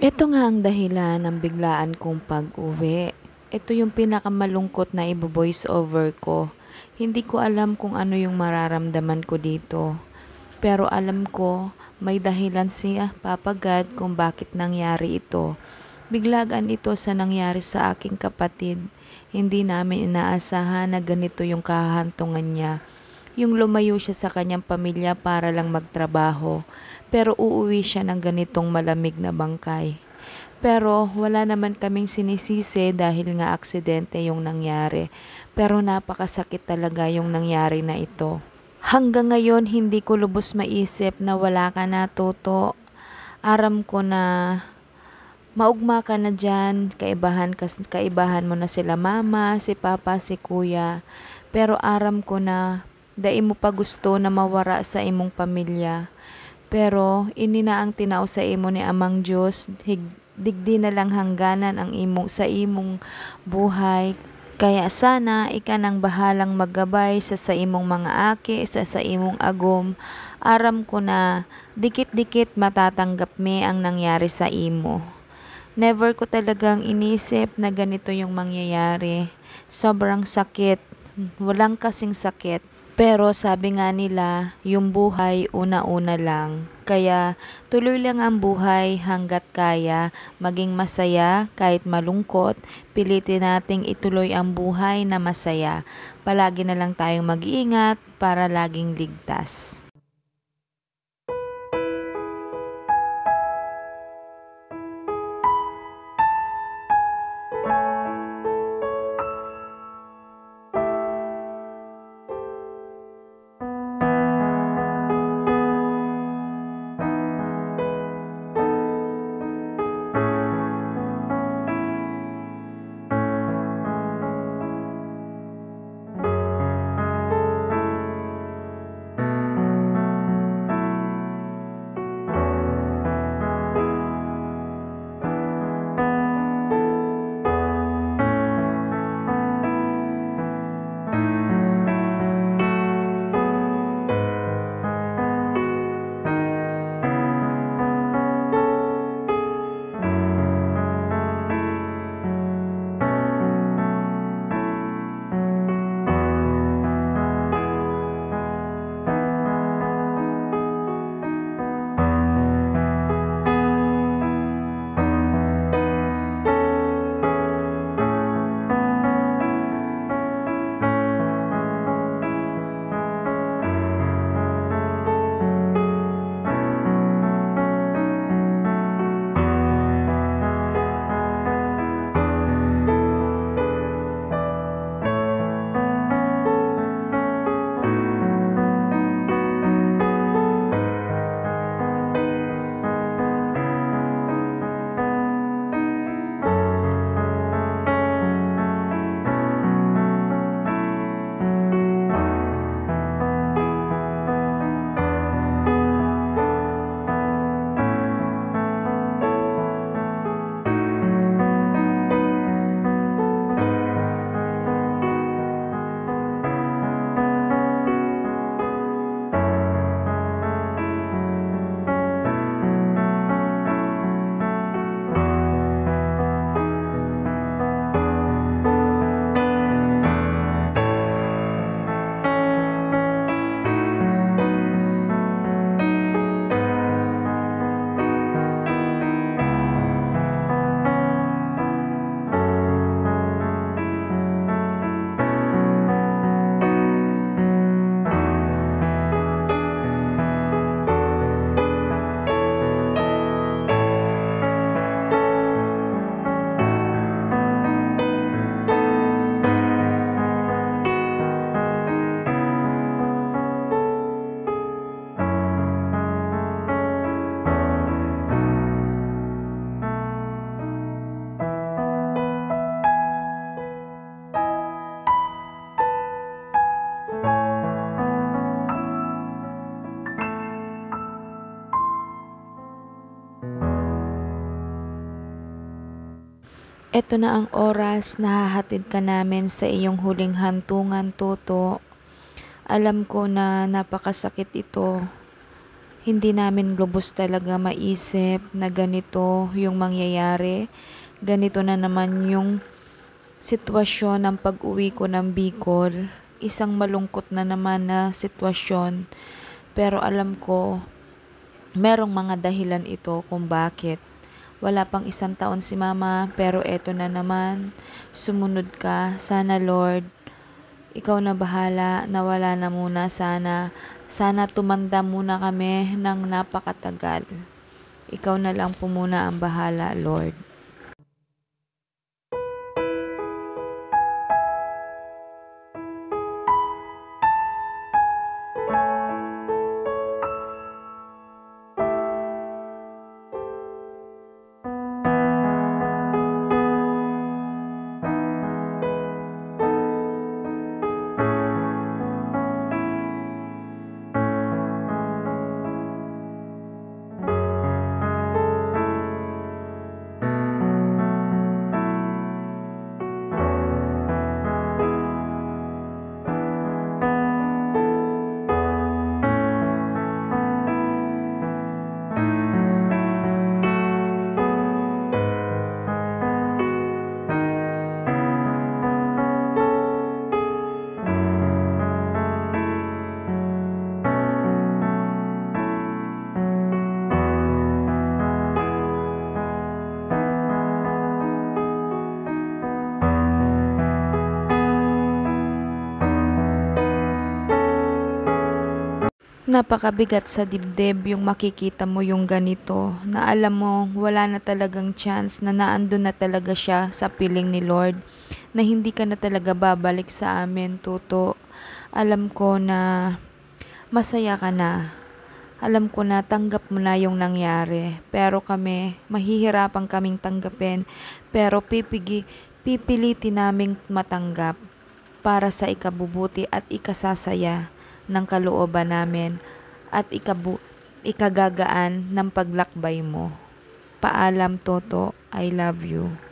Ito nga ang dahilan ng biglaan kong pag-uwi. Ito yung pinakamalungkot na ibo-voice over ko. Hindi ko alam kung ano yung mararamdaman ko dito. Pero alam ko, may dahilan siya Papa God kung bakit nangyari ito. Biglagan ito sa nangyari sa aking kapatid. Hindi namin inaasahan na ganito yung kahantungan niya. Yung lumayo siya sa kanyang pamilya para lang magtrabaho, pero uuwi siya ng ganitong malamig na bangkay. Pero wala naman kaming sinisisi dahil nga aksidente yung nangyari. Pero napakasakit talaga yung nangyari na ito. Hanggang ngayon hindi ko lubos maisip na wala ka na, Toto. Aram ko na maugma ka na dyan, kaibahan mo na sila mama, si papa, si kuya. Pero aram ko na dai mo pa gusto na mawara sa imong pamilya. Pero ini na ang tinao sa imo ni Amang Diyos, digdi na lang hangganan ang sa imong buhay. Kaya sana ika nang bahalang maggabay sa imong mga aki, sa imong agom. Aram ko na dikit-dikit matatanggap me ang nangyari sa imo. Never ko talagang inisip na ganito yung mangyayari. Sobrang sakit. Walang kasing sakit. Pero sabi nga nila, yung buhay una-una lang. Kaya tuloy lang ang buhay hanggat kaya, maging masaya kahit malungkot, pilitin nating ituloy ang buhay na masaya. Palagi na lang tayong mag-iingat para laging ligtas. Eto na ang oras na hahatid ka namin sa iyong huling hantungan, Toto. Alam ko na napakasakit ito. Hindi namin lubos talaga maisip na ganito yung mangyayari. Ganito na naman yung sitwasyon ng pag-uwi ko ng Bicol. Isang malungkot na naman na sitwasyon. Pero alam ko, merong mga dahilan ito kung bakit. Wala pang 1 taon si mama, pero eto na naman. Sumunod ka. Sana Lord, ikaw na bahala, nawala na muna sana. Sana tumanda muna kami ng napakatagal. Ikaw na lang po muna ang bahala, Lord. Napakabigat sa dibdib yung makikita mo yung ganito, na alam mo wala na talagang chance, na naandun na talaga siya sa piling ni Lord, na hindi ka na talaga babalik sa amin, Tuto. Alam ko na masaya ka na. Alam ko na tanggap mo na yung nangyari, pero kami, mahihirapan kaming tanggapin, pero pipilitin naming matanggap para sa ikabubuti at ikasasaya ng kalooban namin at ikagagaan ng paglakbay mo. Paalam, Toto. I love you.